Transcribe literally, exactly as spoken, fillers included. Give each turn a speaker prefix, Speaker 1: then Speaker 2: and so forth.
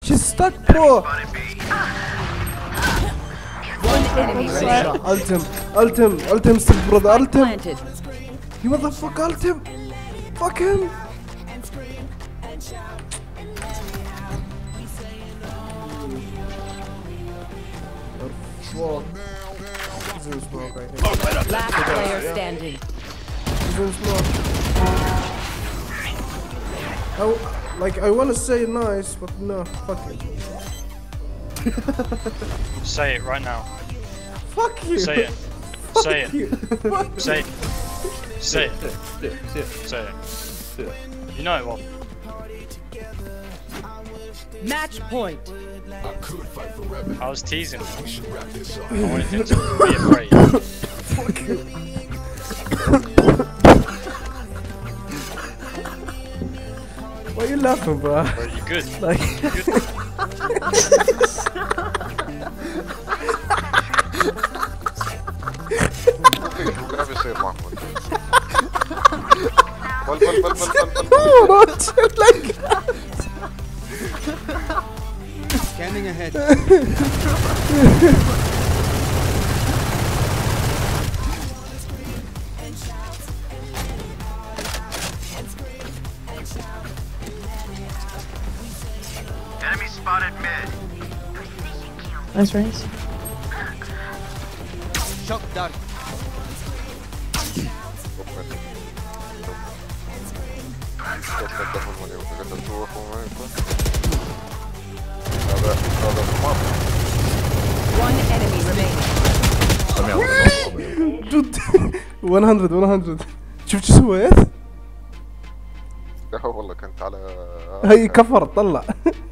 Speaker 1: She's stuck, bro.
Speaker 2: One enemy remaining.
Speaker 1: Ult him, ult him, ult him, still, brother, ult him.
Speaker 2: Planted.
Speaker 1: You motherfucker, ult him. Fuck him. Whoa. He's in smoke, I think.
Speaker 2: Last player standing.
Speaker 1: He's in smoke. I, like, I wanna say nice, but no, fuck it.
Speaker 3: Say it right now.
Speaker 1: Fuck you.
Speaker 3: Say it.
Speaker 1: Fuck
Speaker 3: Say it.
Speaker 1: you. Fuck
Speaker 3: Say it. Say it.
Speaker 1: it.
Speaker 3: Say it. You know it well.
Speaker 2: Match point.
Speaker 3: I was teasing. I wanted him to be afraid.
Speaker 1: Fuck you. Why are you laughing, bro?
Speaker 3: Bro, you good.
Speaker 1: Like,
Speaker 3: You good.
Speaker 4: Grab your safe, Mahmoud. Bal, bal, bal, bal, bal, bal.
Speaker 1: no, not shit like that.
Speaker 5: Scanning ahead.
Speaker 6: Enemy spotted mid.
Speaker 7: Nice race.
Speaker 5: Shock dart.
Speaker 4: Stop met dat van meneer. Ik heb dat door voor mij. Nou, daar is dat man.
Speaker 2: One enemy remaining.
Speaker 1: جد مية مية شفت شو سويت؟
Speaker 4: لا والله كنت على
Speaker 1: هي كفر طلع